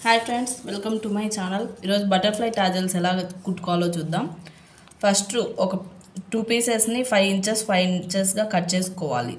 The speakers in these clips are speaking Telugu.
Hi friends, welcome to my channel. ఈరోజు బటర్ఫ్లై టాజల్స్ ఎలా కుట్టుకోవాలో చూద్దాం. ఫస్ట్ ఒక 2 పీసెస్ని 5 ఇంచెస్ 5 ఇంచెస్గా కట్ చేసుకోవాలి.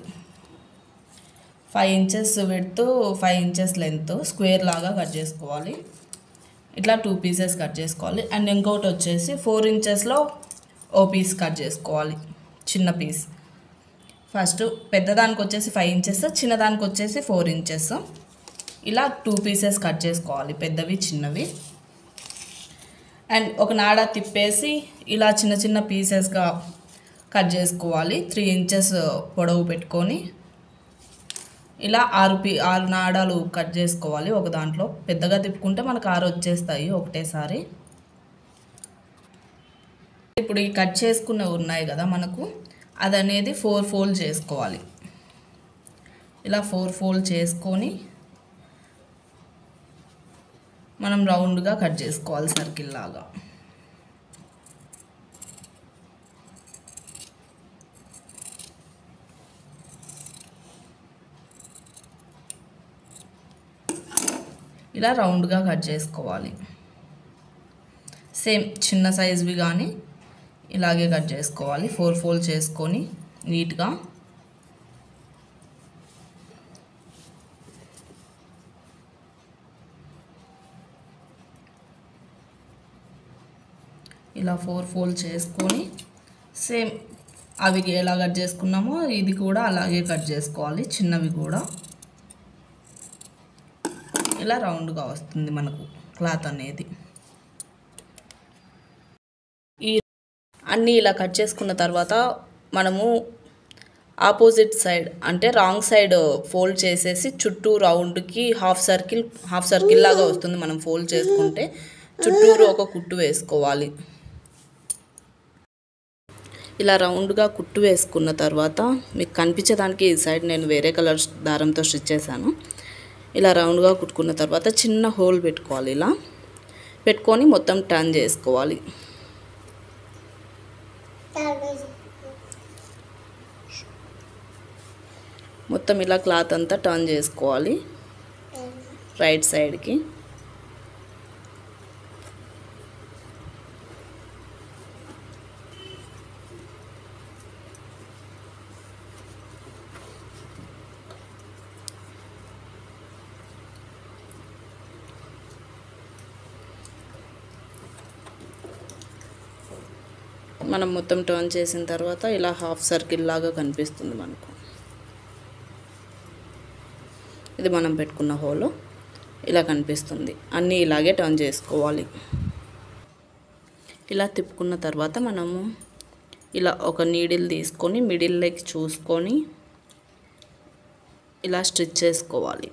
5 inches width 5 inches length square లాగా కట్ చేసుకోవాలి. ఇట్లా 2 పీసెస్ కట్ చేసుకోవాలి. అండ్ ఇంకొకటి వచ్చేసి 4 ఇంచెస్లో ఓ పీస్ కట్ చేసుకోవాలి, చిన్న పీస్. ఫస్ట్ పెద్దదానికి వచ్చేసి 5 ఇంచెస్, చిన్నదానికి వచ్చేసి 4 ఇంచెస్. ఇలా 2 పీసెస్ కట్ చేసుకోవాలి, పెద్దవి చిన్నవి. అండ్ ఒక నాడ తిప్పేసి ఇలా చిన్న చిన్న పీసెస్గా కట్ చేసుకోవాలి. 3 ఇంచెస్ పొడవు పెట్టుకొని ఇలా 6 నాడాలు కట్ చేసుకోవాలి. ఒక దాంట్లో పెద్దగా తిప్పుకుంటే మనకు 6 వచ్చేస్తాయి ఒకటేసారి. ఇప్పుడు ఈ కట్ చేసుకున్నవి ఉన్నాయి కదా మనకు, అది అనేది 4 ఫోల్డ్ చేసుకోవాలి. ఇలా 4 ఫోల్డ్ చేసుకొని మనం రౌండ్గా కట్ చేసుకోవాలి, సర్కిల్ లాగా. ఇలా రౌండ్గా కట్ చేసుకోవాలి. సేమ్ చిన్న సైజువి కానీ ఇలాగే కట్ చేసుకోవాలి. 4 ఫోల్డ్ చేసుకొని నీట్గా ఇలా 4 ఫోల్డ్ చేసుకొని సేమ్ అవి ఎలా కట్ చేసుకున్నామో ఇది కూడా అలాగే కట్ చేసుకోవాలి, చిన్నవి కూడా. ఇలా రౌండ్గా వస్తుంది మనకు క్లాత్ అనేది. ఈ అన్నీ ఇలా కట్ చేసుకున్న తర్వాత మనము ఆపోజిట్ సైడ్ అంటే రాంగ్ సైడ్ ఫోల్డ్ చేసేసి చుట్టూ రౌండ్కి హాఫ్ సర్కిల్ లాగా వస్తుంది. మనం ఫోల్డ్ చేసుకుంటే చుట్టూరు ఒక కుట్టు వేసుకోవాలి. ఇలా రౌండ్గా కుట్టు వేసుకున్న తర్వాత మీకు కనిపించేదానికి ఈ సైడ్ నేను వేరే కలర్ దారంతో స్టిచ్ చేశాను. ఇలా రౌండ్గా కుట్టుకున్న తర్వాత చిన్న హోల్ పెట్టుకోవాలి. ఇలా పెట్టుకొని మొత్తం టర్న్ చేసుకోవాలి. మొత్తం ఇలా క్లాత్ అంతా టర్న్ చేసుకోవాలి రైట్ సైడ్కి. మనం మొత్తం టర్న్ చేసిన తర్వాత ఇలా హాఫ్ సర్కిల్ లాగా కనిపిస్తుంది మనకు. ఇది మనం పెట్టుకున్న హోల్ ఇలా కనిపిస్తుంది. అన్నీ ఇలాగే టర్న్ చేసుకోవాలి. ఇలా తిప్పుకున్న తర్వాత మనము ఇలా ఒక నీడిల్ తీసుకొని మిడిల్లోకి చూసుకొని ఇలా స్టిచ్ చేసుకోవాలి.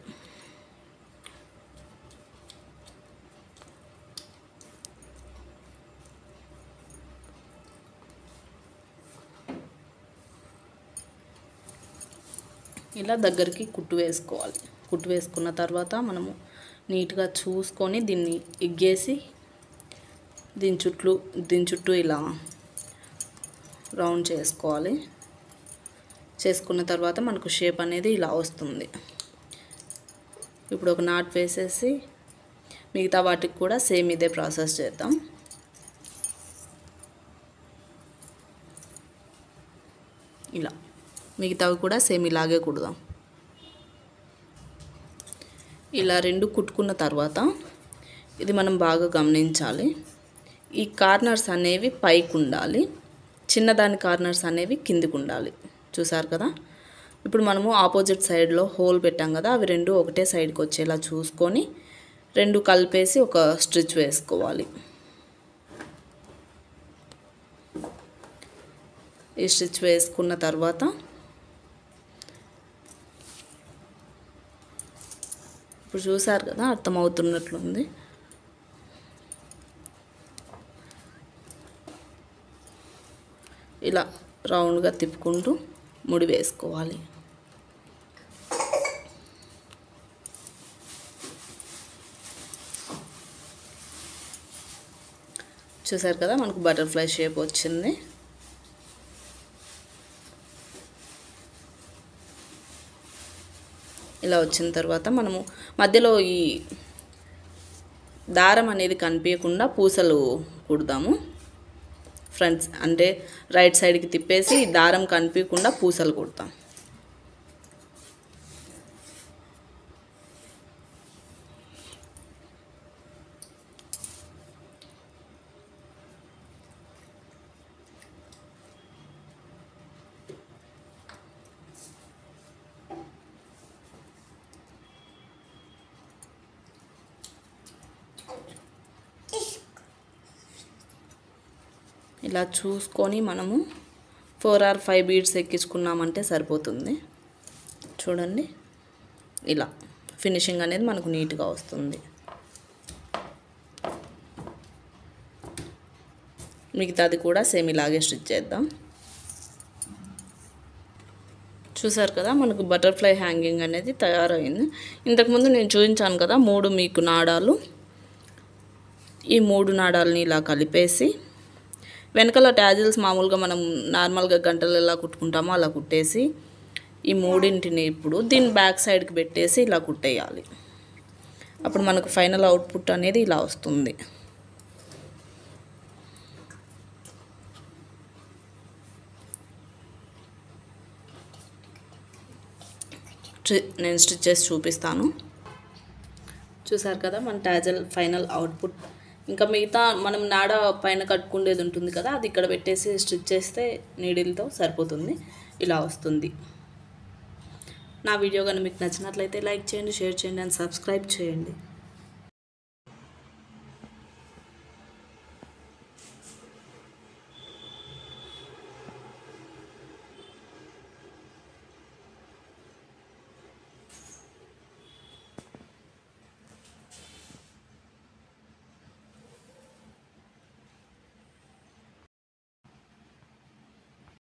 ఇలా దగ్గరికి కుట్టు వేసుకోవాలి. కుట్టు వేసుకున్న తర్వాత మనము నీట్గా చూసుకొని దీన్ని ఇగ్గేసి దీని చుట్టూ ఇలా రౌండ్ చేసుకోవాలి. చేసుకున్న తర్వాత మనకు షేప్ అనేది ఇలా వస్తుంది. ఇప్పుడు ఒక నాట్ వేసేసి మిగతా వాటికి కూడా సేమ్ ఇదే ప్రాసెస్ చేద్దాం. ఇలా మిగతావి కూడా సేమ్ ఇలాగే కుడదాం. ఇలా 2 కుట్టుకున్న తర్వాత ఇది మనం బాగా గమనించాలి. ఈ కార్నర్స్ అనేవి పైకి ఉండాలి, చిన్నదాని కార్నర్స్ అనేవి కిందికి ఉండాలి. చూసారు కదా. ఇప్పుడు మనము ఆపోజిట్ సైడ్లో హోల్ పెట్టాం కదా, అవి 2 ఒకటే సైడ్కి వచ్చేలా చూసుకొని 2 కలిపేసి ఒక స్టిచ్ వేసుకోవాలి. ఈ స్టిచ్ వేసుకున్న తర్వాత ఇప్పుడు చూసారు కదా, అర్థమవుతున్నట్లుంది. ఇలా రౌండ్గా తిప్పుకుంటూ ముడి వేసుకోవాలి. చూసారు కదా, మనకు బటర్ఫ్లై షేప్ వచ్చింది. ఇలా వచ్చిన తర్వాత మనము మధ్యలో ఈ దారం అనేది కనిపించకుండా పూసలు కుడదాము. ఫ్రంట్స్ అంటే రైట్ సైడ్కి తిప్పేసి దారం కనిపించకుండా పూసలు కుడతాం. ఇలా చూసుకొని మనము 4 or 5 బీడ్స్ ఎక్కించుకున్నామంటే సరిపోతుంది. చూడండి, ఇలా ఫినిషింగ్ అనేది మనకు నీట్గా వస్తుంది. మిగతాది కూడా సేమ్ ఇలాగే స్టిచ్ చేద్దాం. చూసారు కదా, మనకు బటర్ఫ్లై హ్యాంగింగ్ అనేది తయారైంది. ఇంతకుముందు నేను చూపించాను కదా 3 మీకు నాడాలు. ఈ 3 నాడాలని ఇలా కలిపేసి వెనకాల టాజిల్స్ మామూలుగా మనం నార్మల్గా గంటలు ఎలా కుట్టుకుంటామో అలా కుట్టేసి ఈ 3ని ఇప్పుడు దీని బ్యాక్ సైడ్కి పెట్టేసి ఇలా కుట్టేయాలి. అప్పుడు మనకు ఫైనల్ అవుట్పుట్ అనేది ఇలా వస్తుంది. నేను స్టిచ్ చేసి చూపిస్తాను. చూసారు కదా మన టాజిల్ ఫైనల్ అవుట్పుట్. ఇంకా మిగతా మనం నాడ పైన కట్టుకునేది ఉంటుంది కదా, అది ఇక్కడ పెట్టేసి స్టిచ్ చేస్తే నీడిల్తో సరిపోతుంది. ఇలా వస్తుంది. నా వీడియో కానీ మీకు నచ్చినట్లయితే లైక్ చేయండి, షేర్ చేయండి అండ్ సబ్స్క్రైబ్ చేయండి.